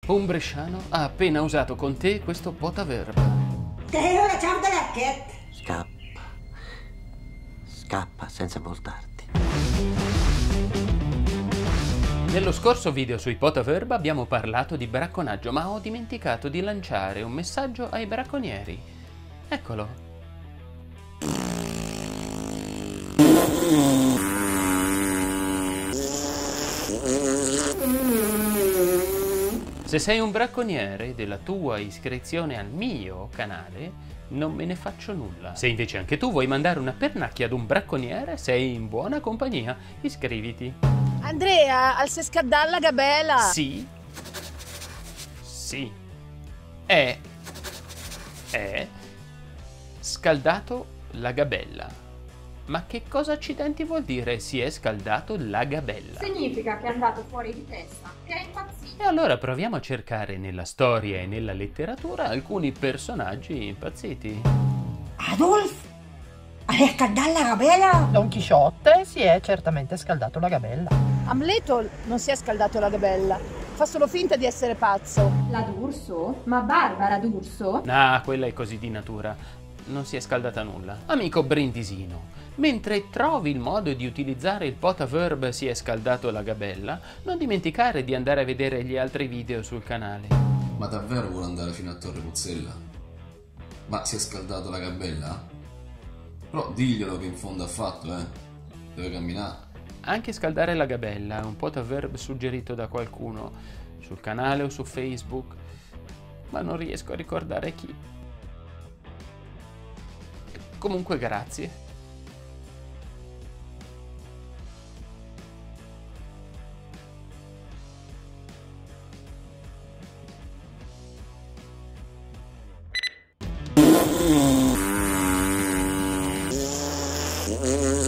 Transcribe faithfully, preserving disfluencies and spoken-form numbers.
Un bresciano ha appena usato con te questo potaverb. Scappa. Scappa senza voltarti. Nello scorso video sui potaverb abbiamo parlato di bracconaggio, ma ho dimenticato di lanciare un messaggio ai bracconieri. Eccolo. Se sei un bracconiere della tua iscrizione al mio canale, non me ne faccio nulla. Se invece anche tu vuoi mandare una pernacchia ad un bracconiere, sei in buona compagnia. Iscriviti. Andrea, al se scaddà la gabella. Sì. Sì. È. È. Scaldato la gabella. Ma che cosa accidenti vuol dire si è scaldato la gabella? Significa che è andato fuori di testa, che è impazzito. E allora proviamo a cercare nella storia e nella letteratura alcuni personaggi impazziti. Adolf? Hai scaldato la gabella? Don Chisciotte si è certamente scaldato la gabella. Amleto non si è scaldato la gabella, fa solo finta di essere pazzo. La D'Urso? Ma Barbara D'Urso? Ah, quella è così di natura. Non si è scaldata nulla. Amico Brindisino, mentre trovi il modo di utilizzare il potaverb si è scaldato la gabella, non dimenticare di andare a vedere gli altri video sul canale. Ma davvero vuole andare fino a Torre Puzzella? Ma si è scaldato la gabella? Però diglielo che in fondo ha fatto, eh. Deve camminare. Anche scaldare la gabella è un potaverb suggerito da qualcuno, sul canale o su Facebook, ma non riesco a ricordare chi. Comunque grazie. Mm.